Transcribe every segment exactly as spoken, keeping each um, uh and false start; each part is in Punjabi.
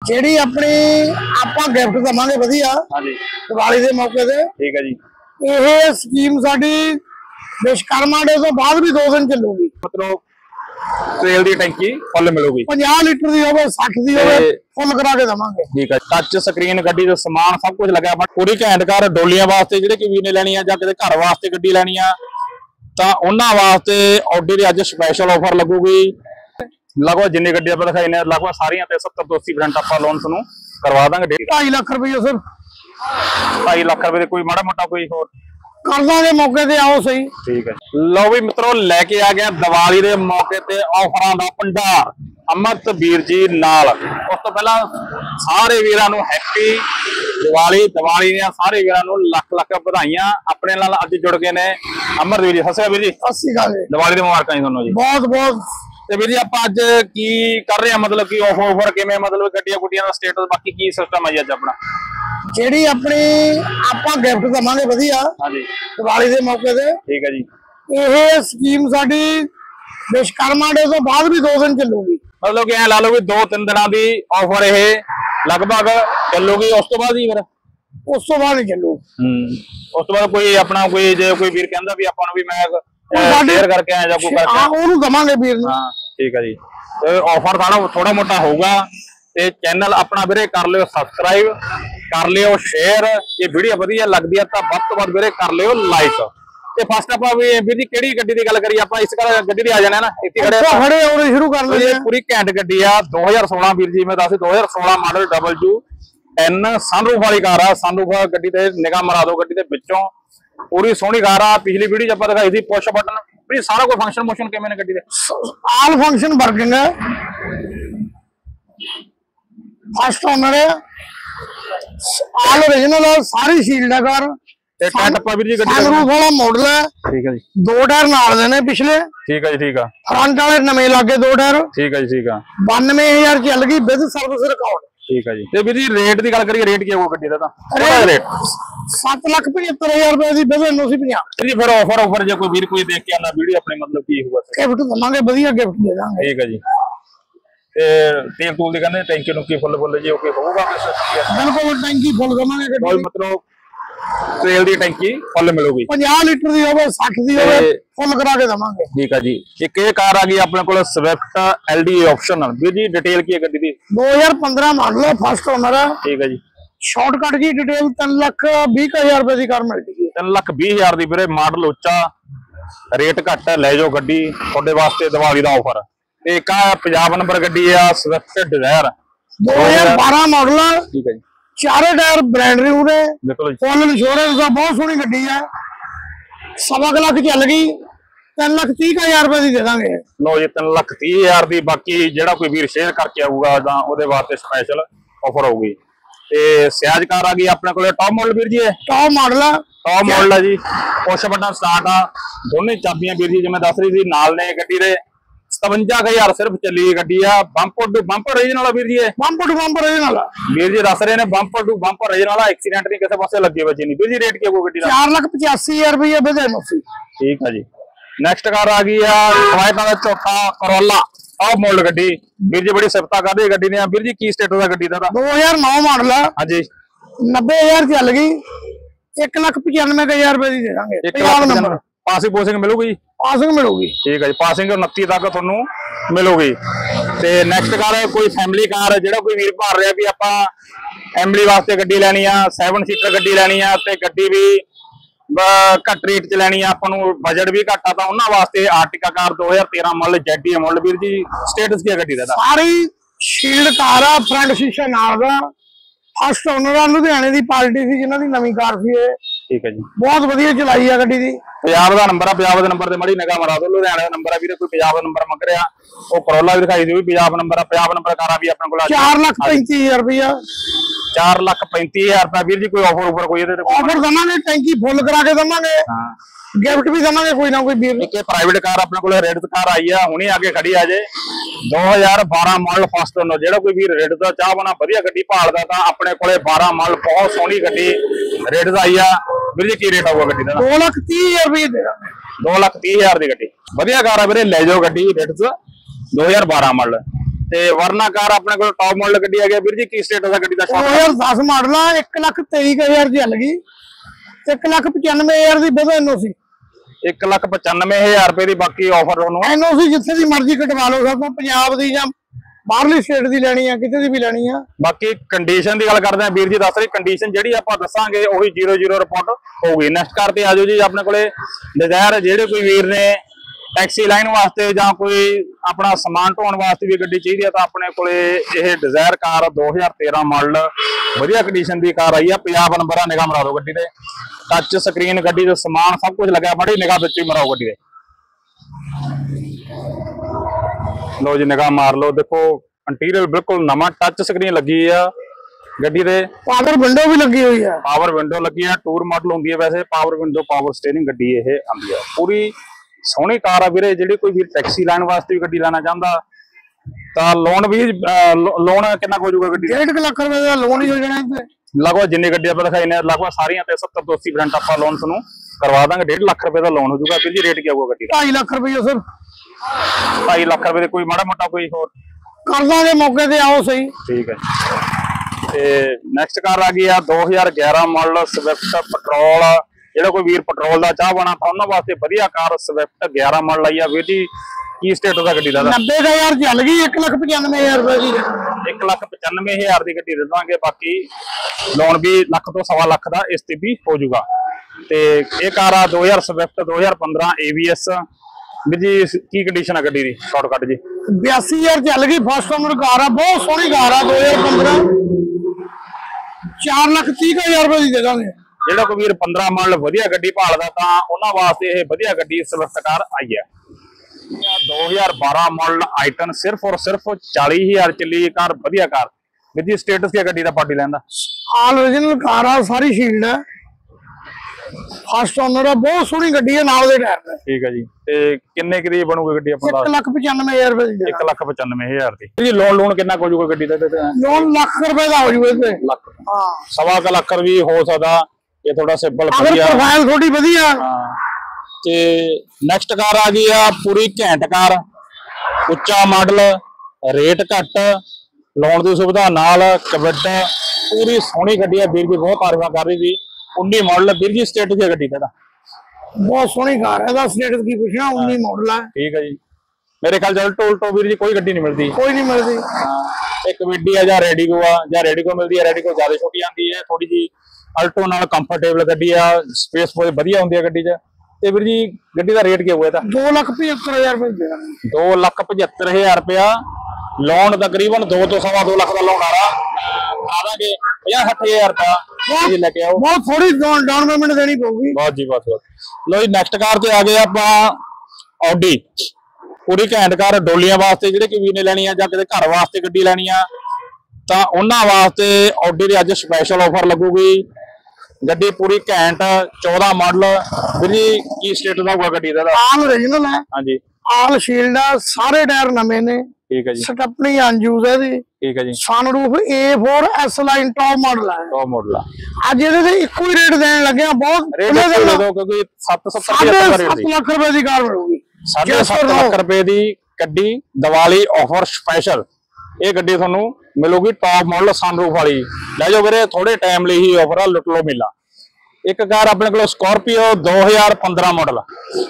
ਜਿਹੜੀ ਆਪਣੀ ਆਪਾਂ ਗਿਫਟ ਦਵਾਂਗੇ ਵਧੀਆ ਹਾਂਜੀ ਦੀਵਾਲੀ ਦੇ ਮੌਕੇ ਤੇ। ਠੀਕ ਹੈ ਜੀ। ਇਹ ਸਕੀਮ ਸਾਡੀ ਵਿਸ਼ਕਰਮਾ ਡੇ ਤੋਂ ਬਾਅਦ ਵੀ ਦੋ ਦਿਨ ਚੱਲੂਗੀ। ਮਤਲਬ ਤੇਲ ਦੀ ਟੈਂਕੀ ਫੁੱਲ ਮਿਲੂਗੀ, ਪੰਜਾਹ ਲੀਟਰ ਦੀ ਹੋਵੇ ਸੱਠ ਦੀ ਹੋਵੇ ਫੁੱਲ ਕਰਾ ਕੇ ਦਵਾਂਗੇ। ਠੀਕ ਹੈ। ਟੱਚ ਸਕਰੀਨ ਗੱਡੀ ਦਾ ਸਮਾਨ ਸਭ ਕੁਝ ਲੱਗਿਆ, ਬਟ ਪੂਰੀ ਘੈਂਟ ਕਾਰ ਡੋਲੀਆਂ ਵਾਸਤੇ ਜਿਹੜੇ ਕਿ ਵੀਰ ਨੇ ਲੈਣੀ ਆ ਜਾਂ ਕਿਤੇ ਘਰ ਵਾਸਤੇ ਗੱਡੀ ਲੈਣੀ ਆ ਤਾਂ ਉਹਨਾਂ ਵਾਸਤੇ ਆਡੀ ਦੀ ਅੱਜ ਸਪੈਸ਼ਲ ਆਫਰ ਲੱਗੂਗੀ। ਲਗਭਗ ਜਿੰਨੀ ਗੱਡੀ ਆਪਾਂ ਦਿਖਾਈ ਨੇ ਲਗਭਗ ਸਾਰੀਆਂ ਤੇ ਸੱਤਰ ਤੋਂ ਅੱਸੀ ਪਰਸੈਂਟ ਆਪਾਂ ਲੋਨ ਤੁਹਾਨੂੰ ਕਰਵਾ ਦਾਂਗੇ। ਢਾਈ ਲੱਖ ਰੁਪਏ ਸਿਰ ਢਾਈ ਲੱਖ ਰੁਪਏ ਦੇ ਕੋਈ ਮਾੜਾ ਮੋਟਾ ਕੋਈ ਹੋਰ ਕਰ ਦਾਂਗੇ ਮੌਕੇ ਤੇ ਆਓ ਸਹੀ। ਠੀਕ ਹੈ। ਲਓ ਵੀ ਮਿੱਤਰੋ ਲੈ ਕੇ ਆ ਗਿਆ ਦੀਵਾਲੀ ਦੇ ਮੌਕੇ ਤੇ ਆਫਰਾਂ ਦਾ ਭੰਡਾਰ ਅਮਰਤ ਵੀਰ ਜੀ ਨਾਲ। ਉਸ ਤੋਂ ਪਹਿਲਾਂ ਸਾਰੇ ਵੀਰਾਂ ਨੂੰ ਹੈਪੀ ਦੀਵਾਲੀ। ਦੀਵਾਲੀ ਦੀਆਂ ਸਾਰੇ ਵੀਰਾਂ ਨੂੰ ਲੱਖ ਲੱਖ ਵਧਾਈਆਂ। ਆਪਣੇ ਨਾਲ ਅੱਜ ਜੁੜ ਗਏ ਨੇ ਅਮਰ ਵੀਰ ਜੀ। ਸਤਿ ਸ਼੍ਰੀ ਅਕਾਲ ਵੀਰ ਜੀ। ਸਤਿ ਸ਼੍ਰੀ ਅਕਾਲ ਜੀ। ਦੀਵਾਲੀ ਦੀ ਮੁਬਾਰਕਾਂ ਜੀ ਤੁਹਾਨੂੰ ਜੀ। ਬਹੁਤ ਬਹੁਤ। ਤੇ ਵੀਰ ਜੀ ਆਪਾਂ ਅੱਜ ਕੀ ਕਰ ਰਹੇ ਆ, ਮਤਲਬ ਕਿ ਆਫਰ ਆਫਰ ਕਿਵੇਂ, ਮਤਲਬ ਗੱਡੀਆਂ ਗੁੱਡੀਆਂ ਦਾ ਸਟੇਟਸ ਬਾਕੀ ਕੀ ਸਿਸਟਮ ਹੈ ਜੀ ਅੱਜ ਆਪਣਾ? ਜਿਹੜੀ ਆਪਣੀ ਆਪਾਂ ਗਿਫਟ ਦਵਾਂਗੇ ਵਧੀਆ ਹਾਂਜੀ ਦੀਵਾਲੀ ਦੇ ਮੌਕੇ ਤੇ। ਠੀਕ ਹੈ ਜੀ। ਇਹ ਸਕੀਮ ਸਾਡੀ ਵਿਸ਼ਕਰਮਾ ਡੇ ਤੋਂ ਬਾਅਦ ਵੀ ਦੋ ਦਿਨ ਚੱਲੂਗੀ। ਮਤਲਬ ਕਿ ਐ ਲਾ ਲਓ ਵੀ ਦੋ ਤਿੰਨ ਦਿਨਾਂ ਦੀ ਆਫਰ ਇਹ ਲਗਭਗ ਚੱਲੂਗੀ। ਉਸ ਤੋਂ ਬਾਅਦ ਹੀ ਫਿਰ ਉਸ ਤੋਂ ਬਾਅਦ ਹੀ ਚੱਲੂ। ਹੂੰ ਉਸ ਤੋਂ ਬਾਅਦ ਕੋਈ ਆਪਣਾ ਕੋਈ ਜੇ ਕੋਈ ਵੀਰ ਕਹਿੰਦਾ ਵੀ ਆਪਾਂ ਨੂੰ ਵੀ ਮੈਂ ਸ਼ੇਅਰ ਕਰਕੇ ਆਇਆ ਜਾਂ ਕੋਈ ਕਰਕੇ, ਹਾਂ ਉਹਨੂੰ ਦਵਾਂਗੇ ਵੀਰ ਨੂੰ। ਹਾਂ ਠੀਕ ਹੈ ਜੀ। ਤੇ ਆਫਰ ਥੋੜਾ ਥੋੜਾ ਮੋਟਾ ਹੋਊਗਾ ਤੇ ਚੈਨਲ ਆਪਣਾ ਵੀਰੇ ਕਰ ਲਿਓ ਸਬਸਕ੍ਰਾਈਬ, ਕਰ ਲਿਓ ਸ਼ੇਅਰ। ਇਹ ਵੀਡੀਓ ਵਧੀਆ ਲੱਗਦੀ ਆ ਤਾਂ ਵੱਧ ਤੋਂ ਵੱਧ ਵੀਰੇ ਕਰ ਲਿਓ ਲਾਈਕ। ਤੇ ਫਸਟ ਆਪਾਂ ਵੀ ਵੀਰ ਜੀ ਕਿਹੜੀ ਗੱਡੀ ਦੀ ਗੱਲ ਕਰੀਏ ਆਪਾਂ? ਇਸ ਕਰ ਗੱਡੀ ਦੀ ਆ ਜਾਣਾ ਨਾ, ਇੱਥੇ ਖੜੇ ਖੜੇ ਆਉਣੇ ਸ਼ੁਰੂ ਕਰ ਲਈਏ। ਪੂਰੀ ਘੈਂਟ ਗੱਡੀ ਆ ਦੋ ਹਜ਼ਾਰ ਸੋਲਾਂ ਵੀਰ ਜੀ। ਮੈਂ ਦੱਸ ਦੋ ਹਜ਼ਾਰ ਸੋਲਾਂ ਮਾਡਲ ਡਬਲਯੂ ਟੈਨ ਸਨਰੂਫ ਵਾਲੀ ਕਾਰ ਆ। ਸਨਰੂਫ ਗੱਡੀ ਤੇ ਨਿਗਾਹ ਮਰਾ ਦਿਓ ਗੱਡੀ ਦੇ ਵਿੱਚੋਂ, ਪੂਰੀ ਸੋਹਣੀ ਕਾਰ ਆ। ਪਿਛਲੀ ਵੀਡੀਓ ਚ ਆਪਾਂ ਦਿਖਾਈ ਸੀ ਪੁਸ਼ ਬਟਨ ਵੀ ਸਾਰਾ ਕੋਈ ਫੰਕਸ਼ਨ ਮੋਸ਼ਨ ਕਿਵੇਂ ਨੇ ਗੱਡੀ ਦੇ? ਆਲ ਫੰਕਸ਼ਨ ਵਰਕਿੰਗ ਹੈ। ਫਸਟ ਓਨਰ ਹੈ, ਆਲ ओरिजिनल ਸਾਰੀ ਸ਼ੀਲਡ ਹੈ ਕਾਰ। ਤੇ ਟੈਂਟ ਆਪਾਂ ਵੀਰ ਜੀ ਗੱਡੀ ਦਾ ਸਨਰੂਫ ਵਾਲਾ ਮਾਡਲ ਹੈ। ਠੀਕ ਹੈ ਜੀ। ਦੋ ਟਾਇਰ ਨਾਲ ਦੇ ਨੇ ਪਿਛਲੇ। ਠੀਕ ਹੈ ਜੀ। ਠੀਕ ਆ। ਫਰੰਟ ਵਾਲੇ ਨਵੇਂ ਲੱਗੇ ਦੋ ਟਾਇਰ। ਠੀਕ ਹੈ ਜੀ। ਠੀਕ ਆ। ਬਾਨਵੇਂ ਹਜ਼ਾਰ ਚੱਲ ਗਈ ਵਿਦ ਸਰਵਿਸ ਰਿਕਾਰਡ। ਠੀਕ ਹੈ ਜੀ। ਤੇ ਵੀਰ ਜੀ ਰੇਟ ਦੀ ਗੱਲ ਕਰੀਏ, ਰੇਟ ਕੀ ਹੋਊਗਾ ਗੱਡੀ ਦਾ? ਤਾਂ ਰੇਟ ਸੱਤ ਲੱਖ ਪਝੱਤਰ ਹਜ਼ਾਰ ਰੁਪਏ ਦੀ ਵਿਦ ਨੌ ਸੌ ਪੰਜਾਹ ਜੀ। ਫਿਰ ਆਫਰ ਆਫਰ ਜੇ ਕੋਈ ਵੀਰ ਕੋਈ ਦੇਖ ਕੇ ਆਉਂਦਾ ਵੀਡੀਓ ਆਪਣੇ, ਮਤਲਬ ਕੀ ਹੋਊਗਾ? ਗਿਫਟ ਦਵਾਂਗੇ, ਵਧੀਆ ਗਿਫਟ ਦੇ ਦਾਂਗੇ। ਠੀਕ ਹੈ ਜੀ। ਤੇ ਤੇਲ ਤੂਲ ਦੀ ਕਹਿੰਦੇ ਟੈਂਕੀ ਨੂੰ ਕੀ ਫੁੱਲ ਫੁੱਲ ਜੀ ਓਕੇ ਹੋਊਗਾ? ਬਿਲਕੁਲ ਟੈਂਕੀ ਫੁੱਲ ਦਵਾਂਗੇ। ਕੋਈ ਮਤਲਬ ਤੇਲ ਦੀ ਟੈਂਕੀ ਫੁੱਲ ਮਿਲੂਗੀ, ਪੰਜਾਹ ਲੀਟਰ ਦੀ ਹੋਵੇ ਸੱਠ ਦੀ ਹੋਵੇ ਫੁੱਲ ਕਰਾ ਕੇ ਦਵਾਂਗੇ। ਠੀਕ ਹੈ ਜੀ। ਇੱਕ ਇਹ ਕਾਰ ਆ ਗਈ ਆਪਣੇ ਕੋਲ ਸਵਿਫਟ ਐਲਡੀ ਆਪਸ਼ਨ। ਵੀਰ ਜੀ ਡਿਟੇਲ ਕੀ ਹੈ ਗੱਡੀ ਦੀ? ਦੋ ਹਜ਼ਾਰ ਪੰਦਰਾਂ ਮਾਡਲ ਹੈ, ਫਸਟ ਓਨਰ ਹੈ। ਠੀਕ ਹੈ ਜੀ। ਸ਼ਾਰਟਕਟ ਦੀ ਡਿਟੇਲ ਤਿੰਨ ਲੱਖ ਵੀਹ ਹਜ਼ਾਰ ਰੁਪਏ ਦੀ ਕਾਰ ਮਿਲ ਜੇਗੀ। ਤਿੰਨ ਲੱਖ ਵੀਹ ਹਜ਼ਾਰ ਦੀ ਵੀਰੇ। ਮਾਡਲ ਉੱਚਾ, ਰੇਟ ਘੱਟ ਹੈ, ਲੈ ਜਾਓ ਗੱਡੀ ਤੁਹਾਡੇ ਵਾਸਤੇ ਦੀਵਾਲੀ ਦਾ ਆਫਰ। ਤੇ ਇੱਕ ਆ ਪੰਜਾਬ ਨੰਬਰ ਗੱਡੀ ਆ ਸਵਿਫਟ ਡਿਜ਼ਾਇਰ ਦੋ ਹਜ਼ਾਰ ਬਾਰਾਂ ਮਾਡਲ ਹੈ। ਠੀਕ ਹੈ ਜੀ। ਚਾਰੇ ਟਾਇਰ ਬ੍ਰਾਂਡ ਨਿਊ ਨੇ, ਬਿਲਕੁਲ ਫੁੱਲ ਇੰਸ਼ੋਰੈਂਸ ਦਾ, ਬਹੁਤ ਸੋਹਣੀ ਗੱਡੀ ਹੈ। ਸਵਾ ਲੱਖ ਚੱਲ ਗਈ, ਤਿੰਨ ਲੱਖ ਤੀਹ ਹਜ਼ਾਰ ਰੁਪਏ ਦੀ ਦੇ ਦਾਂਗੇ। ਲੋ ਜੀ ਤਿੰਨ ਲੱਖ ਤੀਹ ਹਜ਼ਾਰ ਦੀ। ਬਾਕੀ ਜਿਹੜਾ ਕੋਈ ਵੀਰ ਸ਼ੇਅਰ ਕਰਕੇ ਆਊਗਾ ਤਾਂ ਉਹਦੇ ਵਾਸਤੇ ਸਪੈਸ਼ਲ ਆਫਰ ਹੋਊਗੀ। ਤੇ ਸਿਆਜ ਕਾਰ ਆ ਗਈ ਆਪਣੇ ਕੋਲੇ ਟੌਪ ਮਾਡਲ ਵੀਰ ਜੀ। ਟੌਪ ਮਾਡਲ ਆ, ਟੌਪ ਮਾਡਲ ਆ ਜੀ। ਪੁਸ਼ ਬਟਨ ਸਟਾਰਟ ਆ, ਦੋਨੇ ਚਾਬੀਆਂ ਵੀਰ ਜੀ ਜਿਵੇਂ ਦੱਸ ਰਹੀ ਸੀ ਨਾਲ ਨੇ ਗੱਡੀ ਦੇ। ਸਤਵੰਜਾ ਹਜ਼ਾਰ ਸਿਰਫ ਚੱਲੀ ਗੱਡੀ ਆ। ਬੰਪਰ ਟੂ ਬੰਪਰ ਓਰੀਜਨਲ ਆ ਵੀਰ ਜੀ। ਇਹ ਬੰਪਰ ਟੂ ਬੰਪਰ ਓਰੀਜਨਲ ਆ ਵੀਰ ਜੀ ਦੱਸ ਰਹੇ ਨੇ। ਬੰਪਰ ਟੂ ਬੰਪਰ ਓਰੀਜਨਲ ਆ, ਐਕਸੀਡੈਂਟ ਨਹੀਂ ਕਿਸੇ ਪਾਸੇ ਲੱਗੇ ਬੱਚੇ ਨਹੀਂ। ਵੀਰ ਜੀ ਰੇਟ ਕੀ ਹੋਊ ਗੱਡੀ ਦਾ? ਚਾਰ ਲੱਖ ਪਚਾਸੀ ਹਜ਼ਾਰ ਰੁਪਏ ਵਿਦ ਐਨਓਸੀ। ਠੀਕ ਆ ਜੀ। ਨੈਕਸਟ ਕਾਰ ਆ ਗਈ ਆ ਟੋਇਟਾ ਦਾ ਚੌਥਾ ਕਰੋਲਾ ਟੌਪ ਮਾਡਲ ਗੱਡੀ। ਵੀਰ ਜੀ ਬੜੀ ਸਿਫਤਾਂ ਕਰਦੇ ਆ ਗੱਡੀ ਦੀਆਂ। ਵੀਰ ਜੀ ਕੀ ਸਟੇਟਸ ਆ ਗੱਡੀ ਦਾ? ਦੋ ਹਜ਼ਾਰ ਨੌ ਮਾਡਲ ਆ। ਹਾਂਜੀ। ਨੱਬੇ ਹਜ਼ਾਰ ਚੱਲ ਗਈ, ਇੱਕ ਲੱਖ ਪਚਾਨਵੇਂ ਹਜ਼ਾਰ ਰੁਪਏ ਦੀ ਦੇ ਦਾਂਗੇ। ਪੰਜਾਬ ਨੰਬਰ ਪਾਸਿੰਗ ਪੋਸਿੰਗ ਮਿਲੂਗੀ? ਪਾਸਿੰਗ ਮਿਲੂਗੀ। ਠੀਕ ਹੈ ਜੀ। ਪਾਸਿੰਗ ਉਨੱਤੀ ਤੱਕ ਤੁਹਾਨੂੰ ਮਿਲੂਗੀ। ਤੇ ਨੈਕਸਟ ਕਾਰ ਕੋਈ ਫੈਮਿਲੀ ਕਾਰ, ਜਿਹੜਾ ਕੋਈ ਵੀਰ ਭਾਲ ਰਿਹਾ ਵੀ ਆਪਾਂ ਫੈਮਿਲੀ ਵਾਸਤੇ ਗੱਡੀ ਲੈਣੀ ਆ, ਸੈਵਨ ਸੀਟਰ ਗੱਡੀ ਲੈਣੀ ਆ ਤੇ ਗੱਡੀ ਵੀ ਘੱਟ ਰੇਟ ਚ ਲੈਣੀ ਆ, ਆਪਾਂ ਨੂੰ ਬਜਟ ਵੀ ਘੱਟ ਆ, ਤਾਂ ਉਹਨਾਂ ਵਾਸਤੇ ਆਰਟਿਕਾ ਕਾਰ ਦੋ ਹਜ਼ਾਰ ਤੇਰਾਂ ਮਾਡਲ ਜੈਡੀ ਮਾਡਲ। ਵੀਰ ਜੀ ਸਟੇਟਸ ਕੀ ਹੈ ਗੱਡੀ ਦਾ? ਸਾਰੀ ਸ਼ੀਲਡ ਕਾਰ ਆ, ਫਰੰਟ ਸ਼ੀਸ਼ਾ ਨਾਲ ਦਾ। ਫਸਟ ਓਨਰ ਆ, ਲੁਧਿਆਣੇ ਦੀ ਪਾਰਟੀ ਸੀ ਜਿਨ੍ਹਾਂ ਦੀ ਨਵੀਂ ਕਾਰ ਸੀ ਇਹ। ਠੀਕ ਹੈ ਜੀ। ਬਹੁਤ ਵਧੀਆ ਚਲਾਈ ਆ ਗੱਡੀ ਦੀ। ਪੰਜਾਬ ਦਾ ਨੰਬਰ ਆ, ਪੰਜਾਬ ਦੇ ਨੰਬਰ ਤੇ ਮਾੜੀ ਨਿਗਾਹ ਮਰਾ ਦਿਓ। ਲੁਧਿਆਣੇ ਦਾ ਨੰਬਰ ਆ ਵੀਰੇ। ਕੋਈ ਪੰਜਾਬ ਦਾ ਨੰਬਰ ਮੰਗ ਰਿਹਾ, ਉਹ ਕਰੋਲਾ ਵੀ ਦਿਖਾਈ ਦਿਓ, ਪੰਜਾਬ ਨੰਬਰ ਆ। ਪੰਜਾਬ ਨੰਬਰ ਕਾਰਾਂ ਵੀ ਆਪਣੇ ਕੋਲ ਚਾਰ ਲੱਖ ਪੈਂਤੀ ਹਜ਼ਾਰ ਰੁਪਇਆ। ਚਾਰ ਲੱਖ ਪੈਂਤੀ ਹਜ਼ਾਰ ਰੁਪਇਆ ਵੀਰ ਜੀ। ਕੋਈ ਆਫਰ ਉਫਰ ਕੋਈ ਇਹਦੇ ਤੇ? ਆਫਰ ਦਵਾਂਗੇ, ਟੈਂਕੀ ਫੁੱਲ ਕਰਾ ਕੇ ਦਵਾਂਗੇ। ਹਾਂ, ਗਿਫਟ ਵੀ ਦਵਾਂਗੇ ਕੋਈ ਨਾ ਕੋਈ ਵੀਰ। ਇੱਕ ਪ੍ਰਾਈਵੇਟ ਕਾਰ ਆਪਣੇ ਕੋਲ ਰੈਡ ਕਾਰ ਆਈ ਆ, ਹੁਣੇ ਆ ਕੇ ਖੜੀ ਆ ਜੇ। ਦੋ ਹਜ਼ਾਰ ਬਾਰਾਂ ਮਾਡਲ ਫਸਟ ਓਨਰ। ਜਿਹੜਾ ਕੋਈ ਵੀਰ ਰੈਡ ਦਾ ਚਾਹ ਬਣਾ ਵਧੀਆ ਗੱਡੀ ਭਾਲਦਾ ਤਾਂ ਆਪਣੇ ਕੋਲੇ ਬਾਰਾਂ ਮਾਡਲ ਬਹੁਤ ਸੋਹਣੀ ਗੱਡੀ ਰੈਡ ਦਾ ਆਈ ਆ। ਵੀਰ ਜੀ ਕੀ ਰੇਟ ਆਊਗਾ ਗੱਡੀ ਦਾ? ਦੋ ਲੱਖ ਤੀਹ ਹਜ਼ਾਰ ਰੁਪਏ ਦੇ ਦਾਂਗੇ। ਦੋ ਲੱਖ ਤੀਹ ਹਜ਼ਾਰ ਦੀ ਗੱਡੀ ਵਧੀਆ ਕਾਰ ਆ ਵੀਰੇ। ਲੈ ਜਾਓ ਗੱਡੀ ਰੈਡ ਦੋ ਹਜ਼ਾਰ ਬਾਰਾਂ ਮਾਡਲ। ਤੇ ਵਰਨਾ ਕਾਰ ਆਪਣੇ ਕੋਲ ਟੌਪ ਮਾਡਲ ਗੱਡੀ ਆ ਗਿਆ ਵੀਰ ਜੀ। ਕੀ ਸਟੇਟਸ ਆ ਗੱਡੀ ਦਾ? ਦੋ ਹਜ਼ਾਰ ਦਸ ਮਾਡਲ ਆ, ਇੱਕ ਲੱਖ ਤੇਈ ਹਜ਼ਾਰ ਦੀ ਚੱਲ ਗਈ, ਇੱਕ ਲੱਖ ਪਚਾਨਵੇਂ ਹਜ਼ਾਰ ਦੀ ਬਦੋ ਐਨਓਸੀ, ਇੱਕ ਲੱਖ ਪਚਾਨਵੇਂ ਹਜ਼ਾਰ ਰੁਪਏ ਦੀ। ਬਾਕੀ ਆਫਰ ਤੁਹਾਨੂੰ ਐਨਓਸੀ ਜਿੱਥੇ ਦੀ ਮਰਜ਼ੀ ਕਟਵਾ ਲਓ, ਸਭ ਤੋਂ ਪੰਜਾਬ ਦੀ ਜਾਂ ਬਾਹਰਲੀ ਸਟੇਟ ਦੀ ਲੈਣੀ ਆ, ਕਿਤੇ ਦੀ ਵੀ ਲੈਣੀ ਆ। ਬਾਕੀ ਕੰਡੀਸ਼ਨ ਦੀ ਗੱਲ ਕਰਦੇ ਆ, ਵੀਰ ਜੀ ਦੱਸ ਰਹੇ ਕੰਡੀਸ਼ਨ ਜਿਹੜੀ ਆਪਾਂ ਦੱਸਾਂਗੇ ਉਹੀ ਜ਼ੀਰੋ ਜ਼ੀਰੋ ਰਿਪੋਰਟ ਹੋਊਗੀ। ਨੈਕਸਟ ਕਾਰ ਤੇ ਆਜੋ ਜੀ। ਆਪਣੇ ਕੋਲੇ ਡਿਜ਼ਾਇਰ, ਜਿਹੜੇ ਕੋਈ ਵੀਰ ਨੇ ਟੈਕਸੀ ਲਾਈਨ ਵਾਸਤੇ ਜਾਂ ਕੋਈ ਆਪਣਾ ਸਮਾਨ ਢੋਣ ਵਾਸਤੇ ਵੀ ਗੱਡੀ ਚਾਹੀਦੀ ਆ, ਤਾਂ ਆਪਣੇ ਕੋਲੇ ਇਹ ਡਿਜ਼ਾਇਰ ਕਾਰ ਦੋ ਹਜ਼ਾਰ ਤੇਰਾਂ ਮਾਡਲ ਵਧੀਆ ਕੰਡੀਸ਼ਨ ਦੀ ਕਾਰ ਆਈ ਆ। ਪੰਜਾਬ ਨੰਬਰ ਆ, ਨਿਗਾਹ ਮਰਾ ਦਿਓ ਗੱਡੀ ਤੇ। ਟੱਚ ਸਕਰੀਨ ਗੱਡੀ ਦਾ ਸਮਾਨ ਸਭ ਕੁਝ ਲੱਗਿਆ, ਬੜੀ ਨਿਗਾਹ ਵਿੱਚ ਹੀ ਮਰਾਓ ਗੱਡੀ ਦੇ। ਲੋ ਜੀ ਨਿਗਾਹ ਮਾਰ ਲਓ, ਦੇਖੋ ਇੰਟੀਰੀਅਰ ਬਿਲਕੁਲ ਨਵਾਂ, ਟੱਚ ਸਕਰੀਨ ਲੱਗੀ ਆ ਗੱਡੀ ਦੇ, ਪਾਵਰ ਵਿੰਡੋ ਵੀ ਲੱਗੀ ਹੋਈ ਆ, ਪਾਵਰ ਵਿੰਡੋ ਲੱਗੀ ਆ। ਟੂਰ ਮਾਡਲ ਹੁੰਦੀ ਹੈ ਵੈਸੇ, ਪਾਵਰ ਵਿੰਡੋ ਪਾਵਰ ਸਟੀਅਰਿੰਗ ਗੱਡੀ ਇਹ ਆਉਂਦੀ ਆ। ਪੂਰੀ ਸੋਹਣੀ ਕਾਰ ਆ ਵੀਰੇ। ਜਿਹੜੀ ਕੋਈ ਵੀ ਟੈਕਸੀ ਲੈਣ ਵਾਸਤੇ ਵੀ ਗੱਡੀ ਲੈਣਾ ਚਾਹੁੰਦਾ ਤਾਂ ਲੋਨ ਵੀ, ਲੋਨ ਕਿੰਨਾ ਹੋ ਜਾਊਗਾ ਗੱਡੀ ਦਾ? ਡੇਢ ਲੱਖ ਰੁਪਏ ਦਾ ਲੋਨ ਹੀ ਹੋ ਜਾਣਾ ਤੇ ਲਗਭਗ ਜਿੰਨੀ ਗੱਡੀ ਆਪਾਂ ਦਿਖਾਈ ਨੇ ਲਗਭਗ ਸਾਰੀਆਂ ਤੇ ਸੱਤਰ ਤੋਂ ਅੱਸੀ ਪਰਸੈਂਟ ਆਪਾਂ ਲੋਨ ਤੁਹਾਨੂੰ ਕਰਵਾ ਦਾਂਗੇ। ਡੇਢ ਲੱਖ ਰੁਪਏ ਦਾ ਲੋਨ ਹੋ ਜਾਊਗਾ ਵੀਰ ਜੀ। ਰੇਟ ਕੀ ਆਊਗਾ ਗੱਡੀ ਦਾ? ਢਾਈ ਲੱਖ ਰੁਪਏ ਸਰ। ਢਾਈ ਲੱਖ ਰੁਪਏ ਦੇ ਕੋਈ ਮਾੜਾ ਮੋਟਾ ਕੋਈ ਹੋਰ ਕਰ ਦਾਂਗੇ, ਮੌਕੇ ਤੇ ਆਓ ਸਹੀ। ਠੀਕ ਹੈ। ਤੇ ਨੈਕਸਟ ਕਾਰ ਆ ਗਈ ਆ ਦੋ ਹਜ਼ਾਰ ਗਿਆਰਾਂ ਮਾਡਲ ਸਵਿਫਟ ਪੈਟਰੋਲ। ਜਿਹੜਾ ਕੋਈ ਵੀਰ ਪੈਟਰੋਲ ਦਾ ਚਾਹ ਬਣਾ ਤਾਂ ਉਹਨਾਂ ਵਾਸਤੇ ਵਧੀਆ ਕਾਰ ਸਵਿਫਟ ਗਿਆਰਾਂ ਮਾਡਲ ਆਈ ਆ ਵੀਰ ਜੀ। ਕੀ ਸਟੇਟਸ ਦਾ ਗੱਡੀ ਦਾ? ਨੱਬੇ ਹਜ਼ਾਰ ਚੱਲ ਗਈ, ਇੱਕ ਲੱਖ ਪਚਾਨਵੇਂ ਹਜ਼ਾਰ ਰੁਪਏ ਦੀ। ਇੱਕ ਲੱਖ ਪਚਾਨਵੇਂ ਹਜ਼ਾਰ ਦੀ ਗੱਡੀ ਦੇ ਦਾਂਗੇ। ਬਾਕੀ ਲੋਨ ਵੀ ਲੱਖ ਤੋਂ ਸਵਾ ਲੱਖ ਦਾ ਇਸ ਤੇ ਵੀ ਹੋ ਜਾਊਗਾ। ਤੇ ਇਹ ਕਾਰ ਆ ਦੋ ਹਜ਼ਾਰ ਸਵਿਫਟ ਦੋ ਹਜ਼ਾਰ ਪੰਦਰਾਂ ਏਬੀਐਸ ਵੀਰ ਜੀ। ਕੀ ਕੰਡੀਸ਼ਨ ਆ ਗੱਡੀ ਦੀ? ਸ਼ਾਰਟਕਟ ਜੀ ਬਿਆਸੀ ਹਜ਼ਾਰ ਚੱਲ ਗਈ, ਫਸਟ ਓਨਰ ਕਾਰ ਆ, ਬਹੁਤ ਸੋਹਣੀ ਕਾਰ ਆ। ਦੋ ਹਜ਼ਾਰ ਪੰਦਰਾਂ ਚਾਰ ਲੱਖ ਤੀਹ ਹਜ਼ਾਰ ਰੁਪਏ ਦੀ ਦੇ ਦਾਂਗੇ। ਜਿਹੜਾ ਕੋਈ ਵੀਰ ਪੰਦਰਾਂ ਮਾਡਲ ਵਧੀਆ ਗੱਡੀ ਭਾਲਦਾ ਤਾਂ ਉਹਨਾਂ ਵਾਸਤੇ ਇਹ ਵਧੀਆ ਗੱਡੀ ਸਵਿਫਟ ਕਾਰ ਆਈ ਹੈ। ਦੋ ਹਜ਼ਾਰ ਬਾਰਾਂ ਮਾਡਲ ਆਈਟਨ ਸਿਰਫ ਔਰ ਸਿਰਫ ਚਾਲੀ ਹਜ਼ਾਰ ਚੱਲੀ ਕਾਰ, ਵਧੀਆ ਕਾਰ ਵੀਰ ਜੀ। ਸਟੇਟਸ ਕੀ ਗੱਡੀ ਦਾ ਪਾਰਟੀ ਲੈਂਦਾ? ਆਲ ਓਰੀਜਨਲ ਕਾਰ ਆ, ਸਾਰੀ ਸ਼ੀਲਡ ਹੈ, ਫਸਟ ਓਨਰ ਆ, ਬਹੁਤ ਸੋਹਣੀ ਗੱਡੀ ਹੈ, ਨਾਲ ਦੇ ਟਾਇਰ ਨੇ। ਠੀਕ ਹੈ ਜੀ। ਤੇ ਕਿੰਨੇ ਕੁ ਦੀ ਬਣੂਗੀ ਗੱਡੀ ਆਪਣਾ? ਇੱਕ ਲੱਖ ਪਚਾਨਵੇਂ ਹਜ਼ਾਰ ਰੁਪਏ ਦੀ। ਇੱਕ ਲੱਖ ਪਚਾਨਵੇਂ ਹਜ਼ਾਰ ਦੀ ਜੀ। ਲੋਨ ਲੋਨ ਕਿੰਨਾ ਹੋ ਜਾਊਗਾ ਗੱਡੀ ਦਾ? ਲੋਨ ਲੱਖ ਰੁਪਏ ਦਾ ਹੋ ਜਾਊਗਾ ਤੇ ਲੱਖ, ਹਾਂ ਸਵਾ ਕੁ ਲੱਖ ਵੀ ਹੋ ਸਕਦਾ। ਇਹ ਥੋੜਾ ਸਿੰਪਲ ਵਧੀਆ, ਪ੍ਰੋਫਾਈਲ ਥੋੜੀ ਵਧੀਆ। ਹਾਂ। ਤੇ ਨੈਕਸਟ ਕਾਰ ਆ ਗਈ ਆ ਪੂਰੀ ਘੈਂਟ ਕਾਰ, ਉੱਚਾ ਮਾਡਲ, ਰੇਟ ਘੱਟ, ਲੋਨ ਦੀ ਸੁਵਿਧਾ ਨਾਲ, ਕਵਿਡ, ਪੂਰੀ ਸੋਹਣੀ ਗੱਡੀ ਆ ਵੀਰ ਜੀ। ਬਹੁਤ ਤਾਰੀਫਾਂ ਕਰ ਰਹੀ ਸੀ। ਉੱਨੀ ਮਾਡਲ ਵੀਰ ਜੀ। ਸਟੇਟਸ ਹੈ ਗੱਡੀ ਦਾ? ਬਹੁਤ ਸੋਹਣੀ ਕਾਰ ਹੈ, ਇਹਦਾ ਸਟੇਟਸ ਕੀ ਪੁੱਛਣਾ, ਉੱਨੀ ਮਾਡਲ ਹੈ। ਠੀਕ ਹੈ ਜੀ। ਮੇਰੇ ਖਿਆਲ ਚ ਟੋਲ ਟੋ ਵੀਰ ਜੀ ਕੋਈ ਗੱਡੀ ਨਹੀਂ ਮਿਲਦੀ। ਕੋਈ ਨਹੀਂ ਮਿਲਦੀ। ਇੱਕ ਕਵਿਡੀ ਆ ਜਾਂ ਰੈਡੀਗੋ ਆ, ਜਾਂ ਰੈਡੀਗੋ ਮਿਲਦੀ ਹੈ। ਰੈਡੀਗੋ ਜ਼ਿਆਦਾ ਛੋਟੀ ਆਉਂਦੀ ਹੈ ਥੋੜੀ ਜੀ। ਅਲਟੋ ਨਾਲ ਕੰਫਰਟੇਬਲ ਗੱਡੀ ਆ, ਸਪੇਸ ਬਹੁਤ ਵਧੀਆ ਹੁੰਦੀ ਹੈ ਗੱਡੀ 'ਚ। ਤੇ ਵੀਰ ਜੀ ਗੱਡੀ ਦਾ ਰੇਟ ਕੀ ਹੋਊਗਾ ਇਹਦਾ? ਦੋ ਲੱਖ ਪਝੱਤਰ ਹਜ਼ਾਰ ਰੁਪਏ। ਦੋ ਲੱਖ ਪਝੱਤਰ ਹਜ਼ਾਰ ਰੁਪਇਆ ਲੋਨ, ਤਕਰੀਬਨ ਦੋ ਤੋਂ ਸਵਾ ਦੋ ਲੱਖ ਦਾ ਲੋਨ ਆ ਰਹਾ ਆ ਦਾਂਗੇ। ਪੰਜਾਹ ਸੱਠ ਹਜ਼ਾਰ ਰੁਪਇਆ ਲੈ ਕੇ ਆਓ। ਬਹੁਤ ਥੋੜੀ ਡਾਊਨ ਪੇਮੈਂਟ ਦੇਣੀ ਪਊਗੀ। ਬਹੁਤ ਜੀ ਬਹੁਤ ਬਹੁਤ। ਲੋ ਜੀ ਨੈਕਸਟ ਕਾਰ ਤੇ ਆ ਗਏ ਆਪਾਂ ਆਡੀ। ਪੂਰੀ ਘੈਂਟ ਕਾਰ, ਡੋਲੀਆਂ ਵਾਸਤੇ ਜਿਹੜੇ ਕਿ ਵੀਰ ਨੇ ਲੈਣੀ ਆ ਜਾਂ ਕਿਤੇ ਘਰ ਵਾਸਤੇ ਗੱਡੀ ਲੈਣੀ ਆ ਤਾਂ ਉਹਨਾਂ ਵਾਸਤੇ ਆਡੀ ਦੀ ਅੱਜ ਸਪੈਸ਼ਲ ਆਫਰ ਲੱਗੂਗੀ। ਗੱਡੀ ਪੂਰੀ ਘੈਂਟ, ਚੌਦਾਂ ਮਾਡਲ ਵੀਰ ਜੀ। ਕੀ ਸਟੇਟਸ ਦਾ ਹੋਊਗਾ ਗੱਡੀ ਦਾ? ਆਲ ਓਰੀਜਨਲ ਹੈ, ਹਾਂਜੀ। ਆਲ ਸ਼ੀਲਡ ਆ, ਸਾਰੇ ਟਾਇਰ ਨਵੇਂ ਨੇ। ਠੀਕ ਹੈ ਜੀ। ਸਟੈਪਨੀ ਅਨਯੂਜ਼ ਹੈ ਜੀ। ਠੀਕ ਹੈ ਜੀ। Sunroof A four S line top model ਹੈ। ਟੌਪ ਮਾਡਲ ਆ। ਅੱਜ ਇਹਦੇ ਤੇ ਇੱਕੋ ਹੀ ਰੇਟ ਦੇਣ ਲੱਗੇ ਆ। ਬਹੁਤ ਰੇਟ ਦੇ ਦਿਓ ਕਿਉਂਕਿ ਸੱਤ ਸੱਤਰ ਹਜ਼ਾਰ ਦਾ ਰੇਟ ਸੱਤ ਲੱਖ ਰੁਪਏ ਦੀ ਕਾਰ ਮਿਲੂਗੀ। ਸਾਢੇ ਸੱਤ ਲੱਖ ਰੁਪਏ ਦੀ ਗੱਡੀ, ਦੀਵਾਲੀ ਆਫਰ ਸਪੈਸ਼ਲ। ਇਹ ਗੱਡੀ ਤੁਹਾਨੂੰ ਮਿਲੂਗੀ ਟੌਪ ਮਾਡਲ ਸਨਰੂਫ ਵਾਲੀ। ਲੈ ਜਾਓ ਵੀਰੇ, ਥੋੜੇ ਟਾਈਮ ਲਈ ਹੀ ਆਫਰ ਆ, ਲੁੱਟ ਲਓ ਮੇਲਾ। ਇੱਕ ਕਾਰ ਆਪਣੇ ਕੋਲ ਸਕਾਰਪੀਓ ਦੋ ਹਜ਼ਾਰ ਪੰਦਰਾਂ ਮਾਡਲ,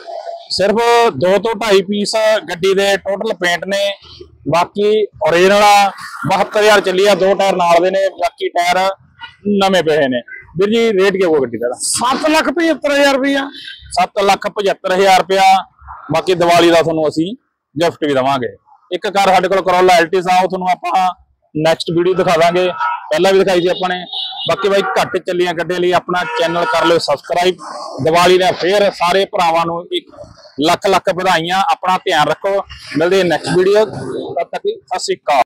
ਸਿਰਫ ਦੋ ਤੋਂ ਢਾਈ ਪੀਸ ਗੱਡੀ ਦੇ ਟੋਟਲ ਪੇਂਟ ਨੇ। ਬਾਕੀ ਓਰੀਜਨਲ ਆ, ਬਹੱਤਰ ਹਜ਼ਾਰ ਚੱਲੀ ਆ, ਦੋ ਟਾਇਰ ਨਾਲ ਦੇ ਨੇ, ਬਾਕੀ ਟਾਇਰ ਨਵੇਂ ਪਏ ਨੇ। ਵੀਰ ਜੀ ਰੇਟ ਕੀ ਹੋਊਗਾ ਗੱਡੀ ਦਾ? ਸੱਤ ਲੱਖ ਪਝੱਤਰ ਹਜ਼ਾਰ ਰੁਪਇਆ। ਸੱਤ ਲੱਖ ਪਝੱਤਰ ਹਜ਼ਾਰ ਰੁਪਇਆ। ਬਾਕੀ ਦੀਵਾਲੀ ਦਾ ਤੁਹਾਨੂੰ ਅਸੀਂ ਗਿਫਟ ਵੀ ਦੇਵਾਂਗੇ। ਇੱਕ ਕਾਰ ਸਾਡੇ ਕੋਲ ਕਰੋਲਾ ਐਲਟਿਸ ਆ, ਉਹ ਤੁਹਾਨੂੰ ਆਪਾਂ ਨੈਕਸਟ ਵੀਡੀਓ ਦਿਖਾ ਦਾਂਗੇ। ਪਹਿਲਾਂ ਵੀ ਦਿਖਾਈ ਸੀ ਆਪਾਂ ਨੇ। ਬਾਕੀ ਬਾਈ ਘੱਟ ਚੱਲੀਆਂ ਗੱਡੀਆਂ ਲਈ ਆਪਣਾ ਚੈਨਲ ਕਰ ਲਿਓ ਸਬਸਕ੍ਰਾਈਬ। ਦੀਵਾਲੀ ਦਾ ਫੇਰ ਸਾਰੇ ਭਰਾਵਾਂ ਨੂੰ ਇੱਕ ਲੱਖ ਲੱਖ ਵਧਾਈਆਂ। ਆਪਣਾ ਧਿਆਨ ਰੱਖੋ। ਮਿਲਦੇ ਨੈਕਸਟ ਵੀਡੀਓ, ਤਦ ਤੱਕ ਸਤਿ ਸ਼੍ਰੀ ਅਕਾਲ।